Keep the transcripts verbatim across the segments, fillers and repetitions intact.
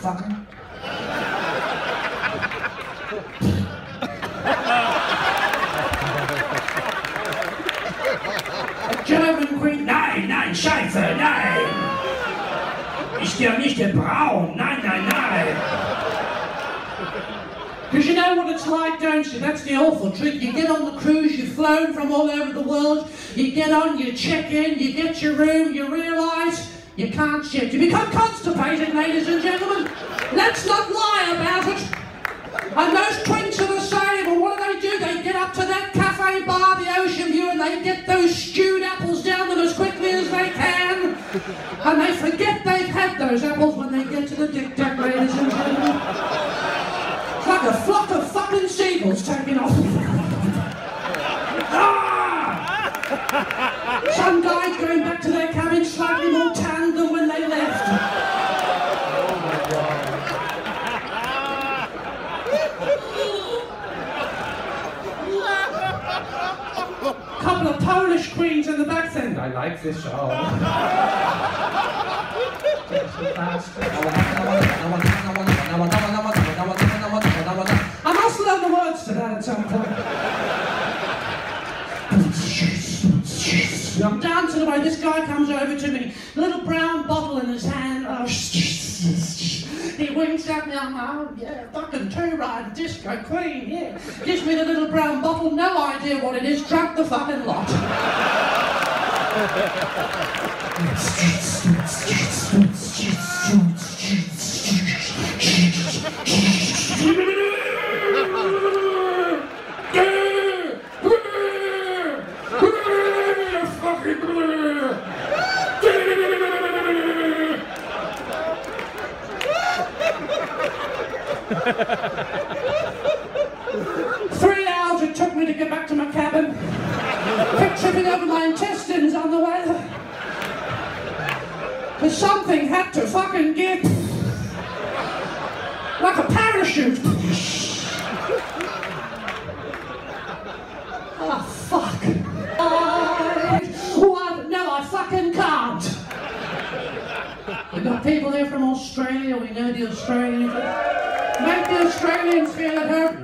motherfucker. A German Queen, nein, nein, Scheiße, nein. Ich bin nicht der Braun, nein, nein, nein. Because you know what it's like, don't you? That's the awful truth. You get on the cruise, you've flown from all over the world, you get on, you check in, you get your room, you realise you can't shit. You become constipated, ladies and gentlemen. Let's not lie about it. And those twinks are the same, and what do they do? They get up to that cafe bar, the Ocean View, and they get those stewed apples down them as quickly as they can. And they forget they've had those apples when they get to the Dick Duck, ladies and gentlemen. It's like a flock of fucking seagulls taking off. Ah! Some guys going back to their cabin slightly more tanned than when they left. Oh my God. Couple of Polish queens in the back saying, I like this show. I must learn the words to that at some point. I'm dancing away, this guy comes over to me, little brown bottle in his hand. Oh, he winks at me, I'm like, oh yeah, fucking two-ride disco queen, yeah. Gives me the little brown bottle, no idea what it is, drunk the fucking lot. Three hours it took me to get back to my cabin. Kept tripping over my intestines on the way. Because something had to fucking give. Like a parachute. Oh, fuck. I, what? No, I fucking can't. We've got people here from Australia. We know the Australians. Make the Australians feel at home.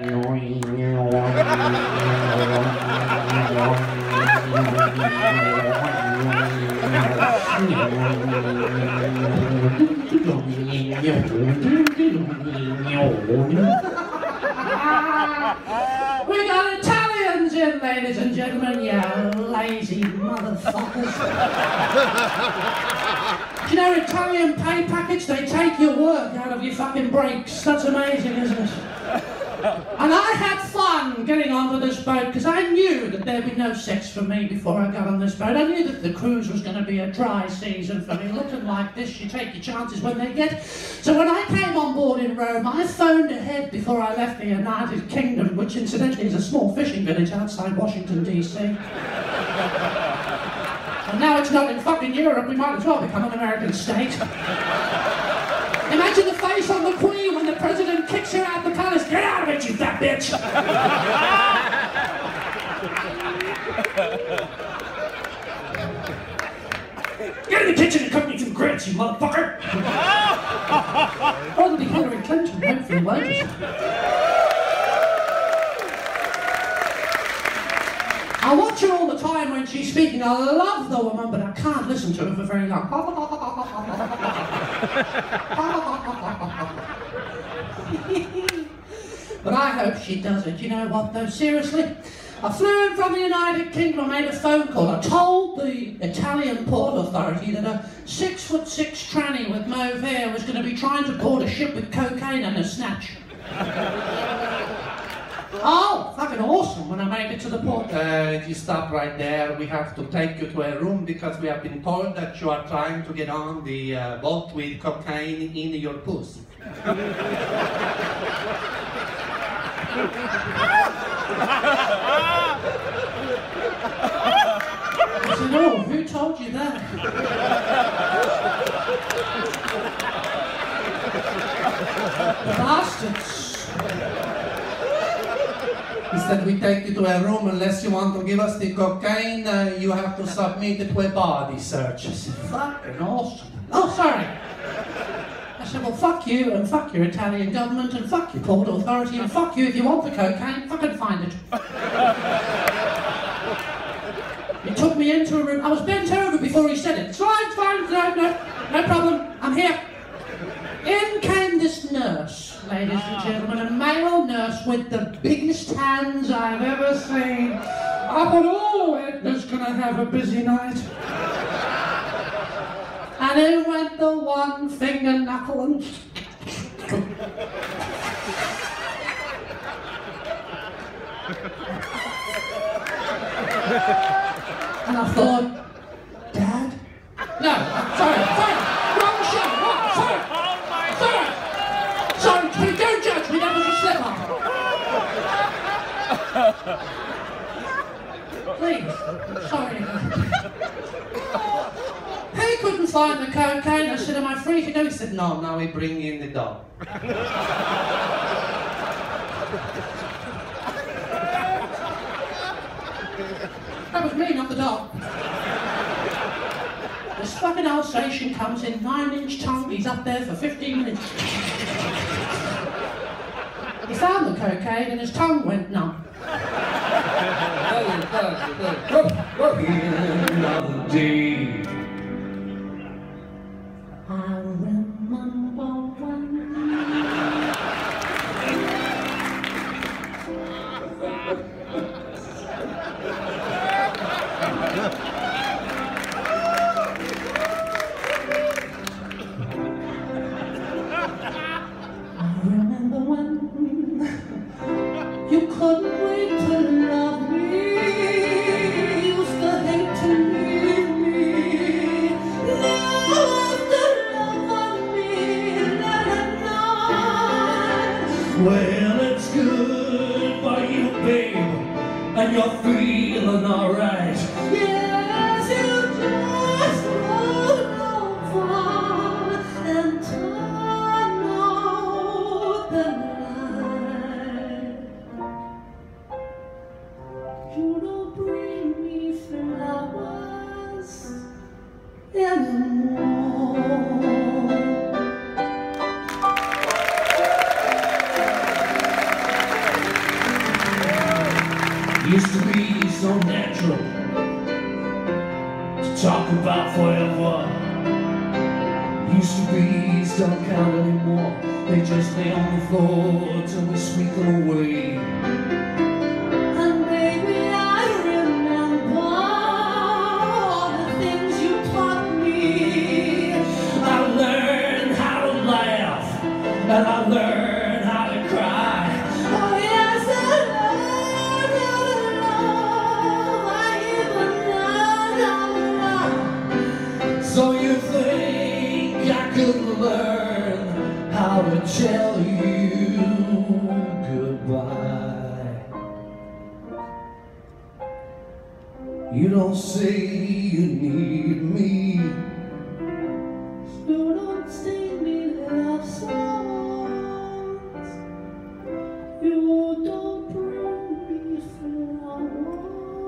We got Italians in, ladies and gentlemen, you lazy motherfuckers. Do you know Italian pay package? They take your work out of your fucking breaks. That's amazing, isn't it? And I had fun getting onto this boat because I knew that there'd be no sex for me before I got on this boat. I knew that the cruise was going to be a dry season for me. Looking like this, you take your chances when they get. So when I came on board in Rome, I phoned ahead before I left the United Kingdom, which incidentally is a small fishing village outside Washington, D C And now it's not in fucking Europe, we might as well become an American state. Imagine the face on the Queen when the President kicks her out the palace. Get out of it, you fat bitch! Get in the kitchen and cook me some grits, you motherfucker! Oh, the Hillary Clinton went for the wages. I watch her all the time when she's speaking. I love the woman, but I can't listen to her for very long. But I hope she does it. You know what, though? Seriously? I flew in from the United Kingdom. I made a phone call. I told the Italian port authority that a six-foot-six tranny with mauve hair was going to be trying to board a ship with cocaine in her snatch. Oh, fucking awesome when I made it to the port. Uh, if you stop right there, we have to take you to a room because we have been told that you are trying to get on the uh, boat with cocaine in your pussy. I said, oh, who told you that? The bastards. He said, we take you to a room, unless you want to give us the cocaine, uh, you have to submit it to a body search. I said, fucking awesome. Oh, sorry. I said, well, fuck you, and fuck your Italian government, and fuck your port authority, and fuck you if you want the cocaine, fucking find it. He took me into a room. I was bent over before he said it. It's fine, it's fine, no, no, no problem, I'm here. In came this nurse, ladies and gentlemen, a male nurse with the biggest hands I've ever seen. I thought, oh, Edna's gonna have a busy night. And in went the one finger knuckle and... and I thought, Dad? No, sorry, sorry, wrong show, wrong, sorry, sorry, sorry, please don't judge me, that was a slip up. Please, sorry. He couldn't find the cocaine. I said, am I free to go? He said, no, now we bring in the dog. That was me, not the dog. This fucking Alsatian comes in, nine-inch tongue, he's up there for fifteen minutes. He found the cocaine and his tongue went numb. Another day. I remember when you couldn't wait to love me, used to hate to leave me, love the love of me, let it know. Well, it's good for you, babe, and you're feeling alright. Yes, you just roll over and turn out the light. You don't bring me flowers anymore. Used to be so natural to talk about forever. Used to be don't count anymore. They just lay on the floor till we sweep them away. And baby, I remember all the things you taught me. I learned how to laugh, and I learned how to cry. Oh yes, I learned how to love. I even learned how to love. So you think I could learn how to tell you goodbye? You don't say you need me. You don't sing me love songs. You don't bring me flowers.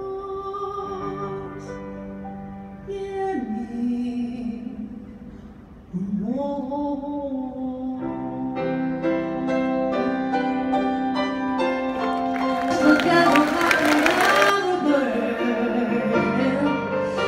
Anymore. Together like a bird.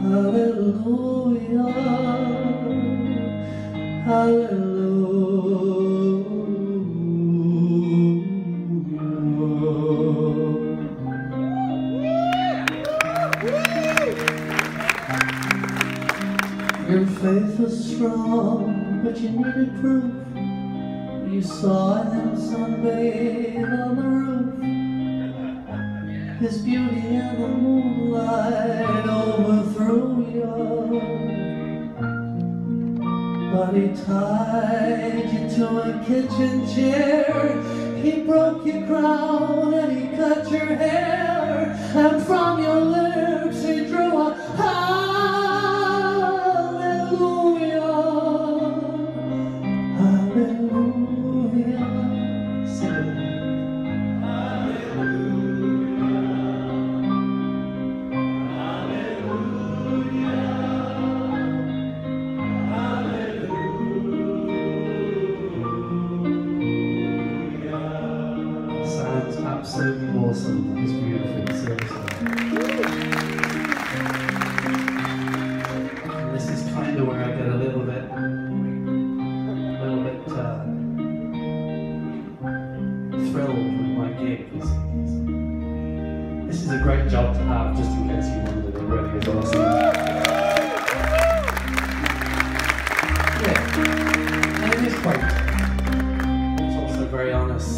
Hallelujah, hallelujah. Your faith was strong, but you needed proof. You saw him sunbathe on the roof, his beauty in the moonlight overthrew you. But he tied you to a kitchen chair, he broke your crown and he cut your hair, and from your lips he drew a hallelujah, hallelujah. Sing it. Sounds absolutely awesome. It's beautiful, seriously. And this is kind of where I get a little bit, a little bit uh, thrilled with my gig. This is a great job to have, just in case you wondered. It really is awesome. Yeah, and it is quite. It's also very honest.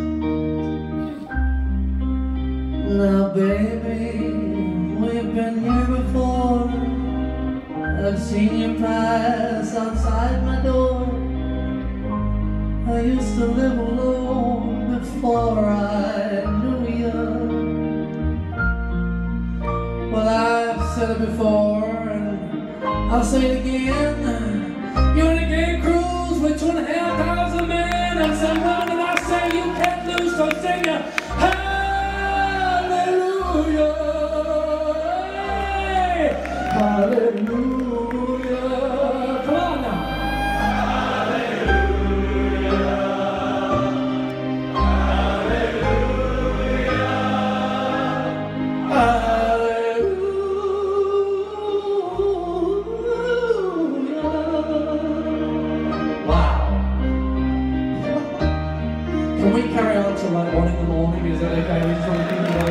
Now baby, we've been here before. I've seen you pass outside my door. I used to live alone before I knew you. Well, I've said it before and I'll say it again. You're in a gay cruise with two and a half thousand men, and someone and I say you can't lose, so sing ya. Hallelujah, hallelujah. Come on now. Hallelujah, hallelujah, hallelujah. Wow. Can we carry on till like one in the morning? Is that okay? We just want to keep it all.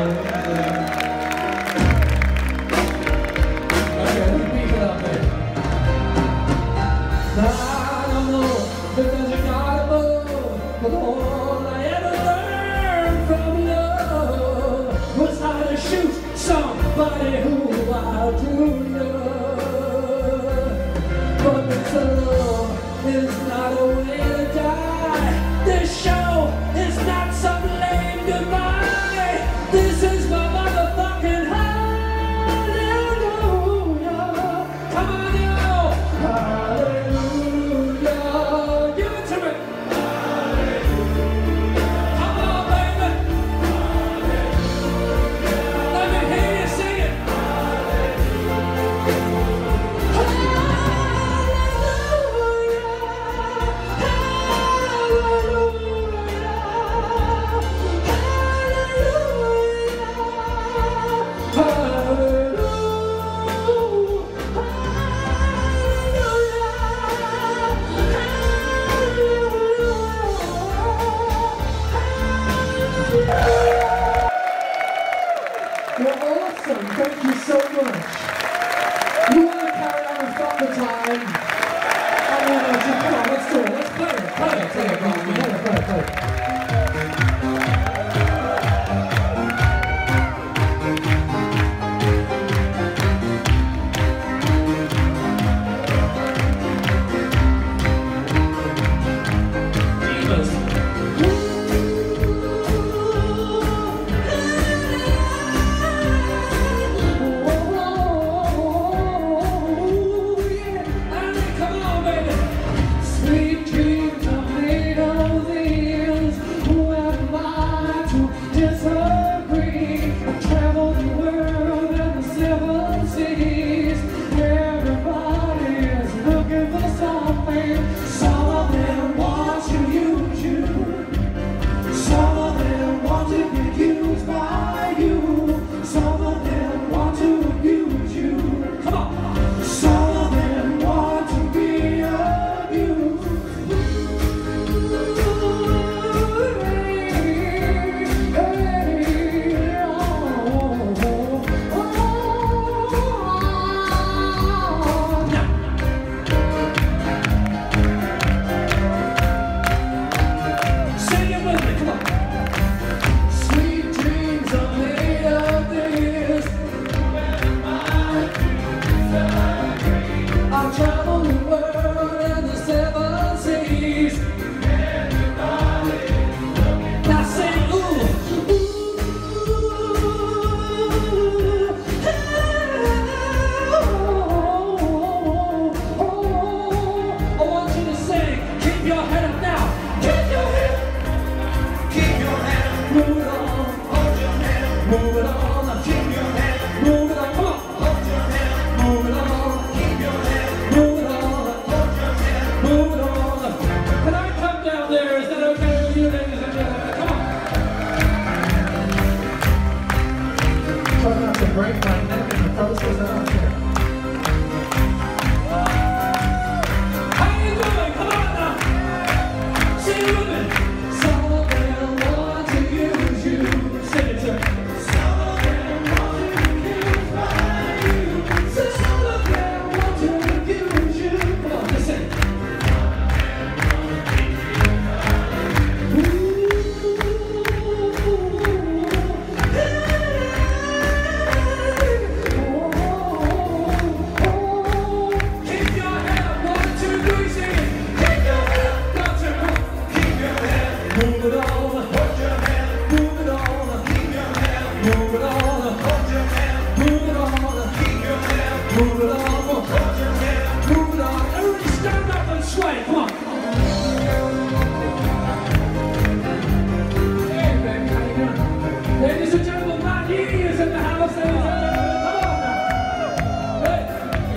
Okay, let's keep it up there. Now I don't know if there's a God above, but all I ever learned from love was how to shoot somebody who outdrew you. But this love is not a way to die. This show is not some lame goodbye. This is my motherfucking hallelujah. Come on now. Hallelujah. Give it to me. Hallelujah. Come on, baby. Hallelujah. Let me hear you sing it. Hallelujah.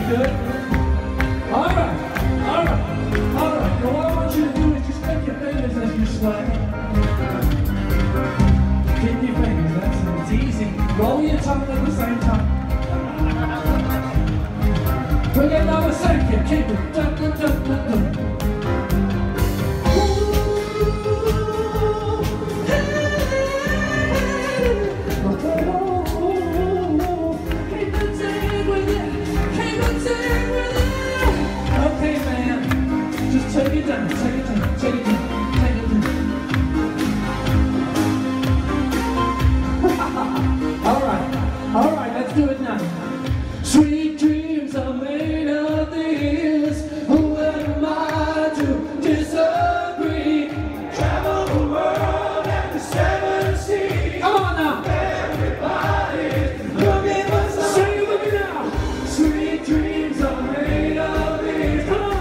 good? All right, all right, all right. Now what I want you to do is just take your fingers as you sway. Keep your fingers, that's it. It's easy. Roll your tongue at the same time. We're getting on the same kid. Keep it. Dun, dun, dun, dun, dun. Take it down, take it down, take it down, take it down. All right, all right, let's do it now. Sweet dreams are made of this. Who am I to disagree? Travel the world and the seven seas. Come on now. Everybody, look at us. Sing it with me now. Sweet dreams are made of this. Come on.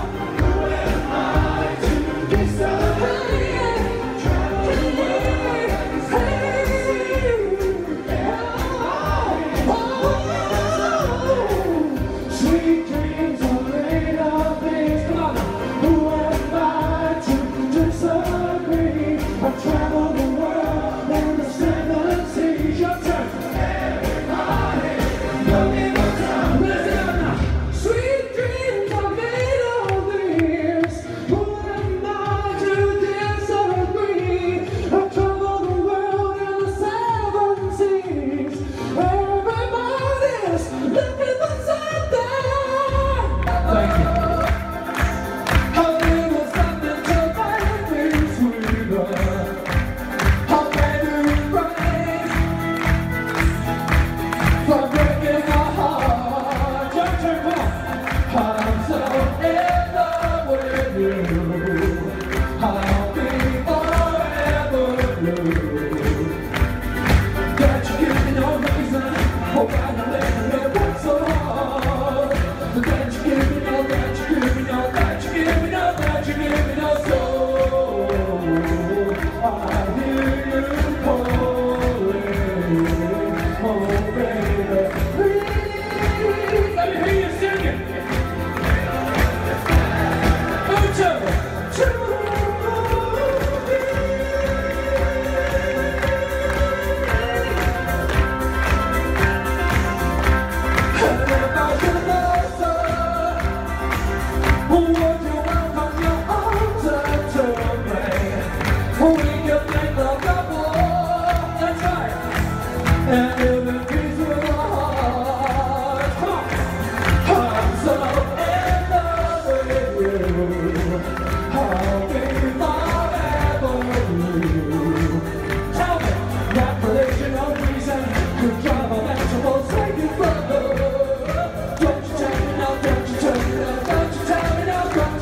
Don't you tell me now, don't you tell me now, don't you tell me now, don't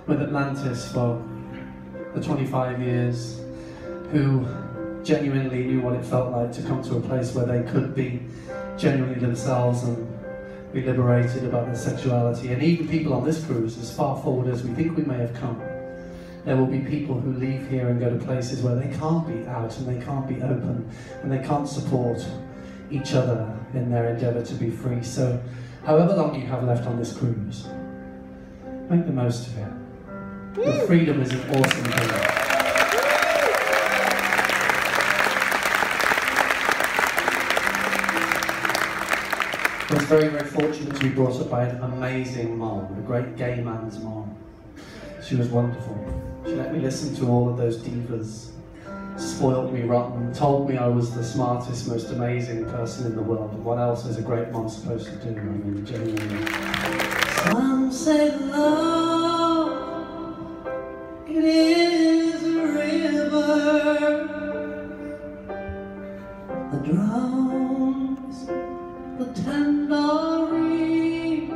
with Atlantis for the twenty-five years, who genuinely knew what it felt like to come to a place where they could be genuinely themselves and be liberated about their sexuality. And even people on this cruise, as far forward as we think we may have come, there will be people who leave here and go to places where they can't be out and they can't be open and they can't support each other in their endeavour to be free. So however long you have left on this cruise, make the most of it. The freedom is an awesome thing. I was very, very fortunate to be brought up by an amazing mom, a great gay man's mom. She was wonderful. She let me listen to all of those divas, spoiled me rotten, told me I was the smartest, most amazing person in the world. What else is a great mom supposed to do? I mean, genuinely. Some say love, it is a river that drowns the tender reed.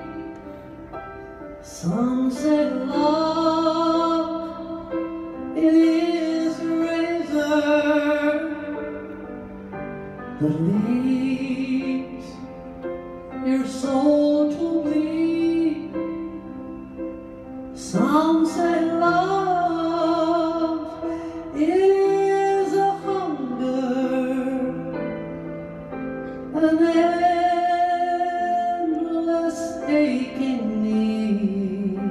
Some say love, it is a razor that leaves your soul to bleed. Some say love, it is a hunger, an endless aching need.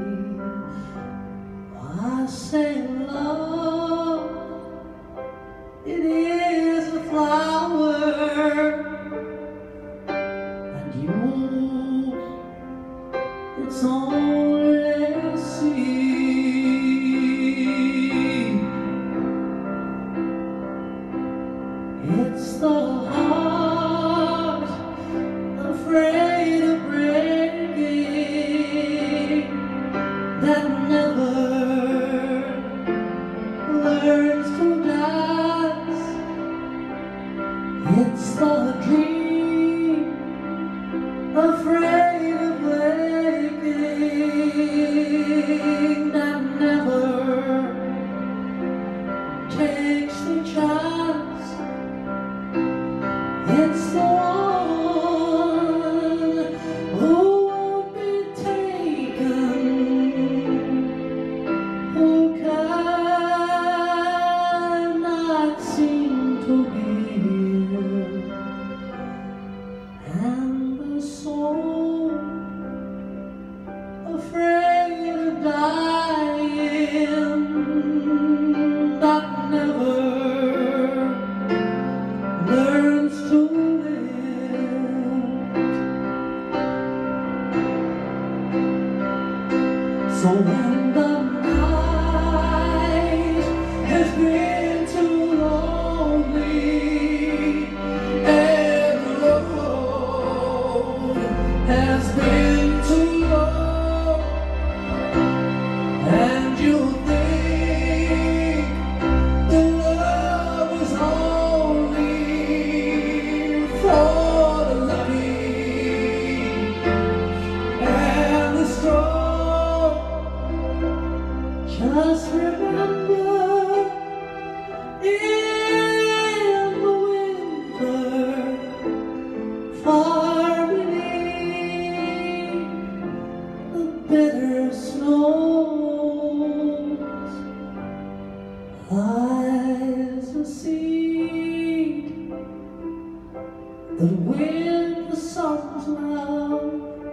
I say love, it is a flower, and you, it's only seed. It's the heart afraid of breaking that never learns to dance. It's the dream afraid of waking that never takes the chance. It's the one who won't be taken, who cannot seem to give, and the soul afraid of dying that never learns to live. So when the night has been too lonely and the road has been too long, and you think the love is only for the lucky and the strong, just remember, in the winter, far beneath the bitter snows, lies a seed that when the sun's love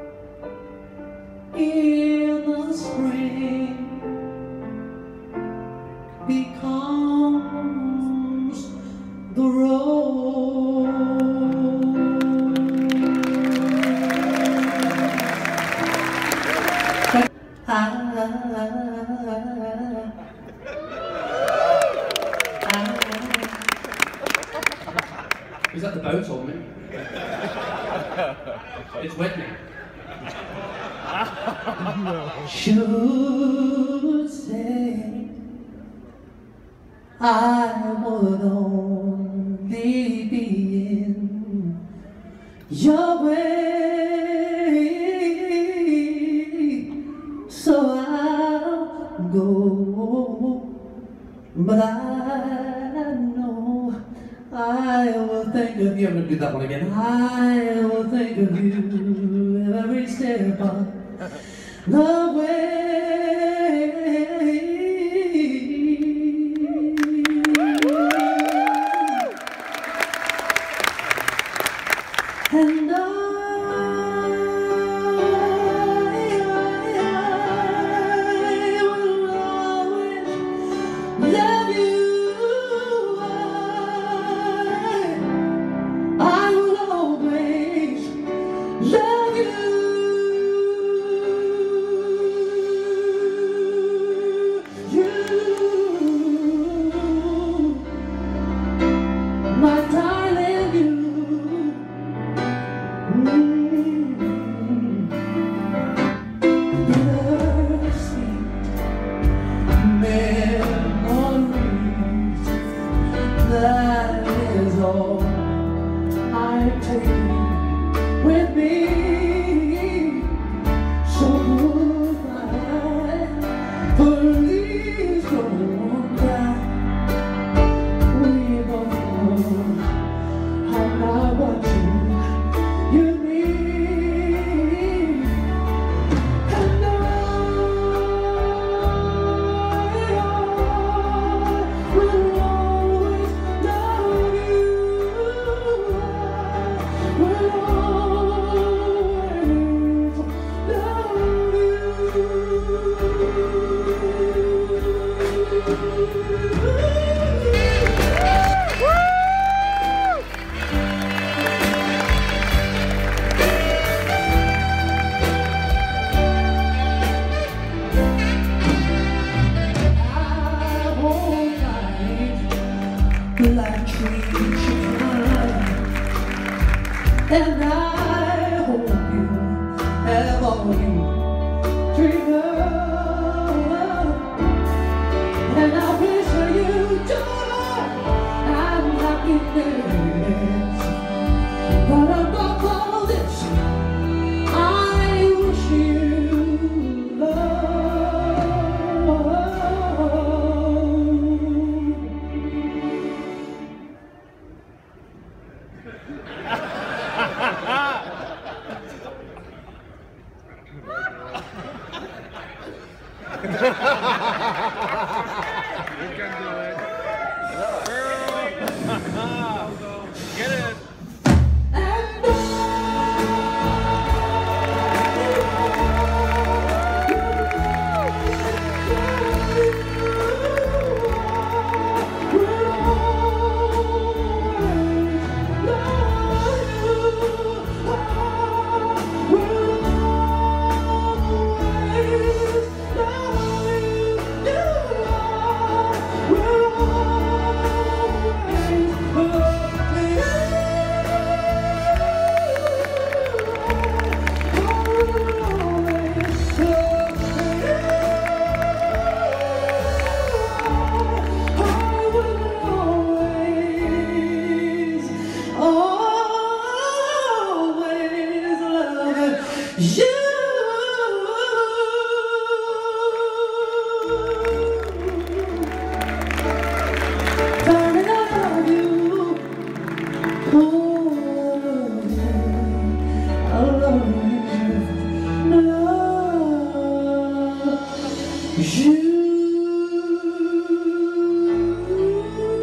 in the spring becomes the rose. Ah, Is that the boat or me? It's Whitney. Should say I would only be in your way, so I'll to do that one again. I will think of you every step of the way. And I, I will always love you. I, I will always love you. You, my darling, you. That is all I take with me. So goodbye, please don't cry. We both know I'm not what you, you need. And I will always love you. I will always love like trees should climb, and I hope you have all you dream of, and I wish for you joy and happiness. But above all this, I wish you love. You can do it. Girl. Get it. You, darling, I love you. Oh, yeah. I love you. Love you.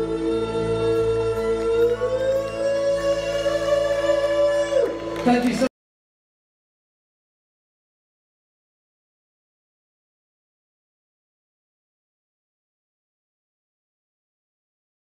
Thank you so much.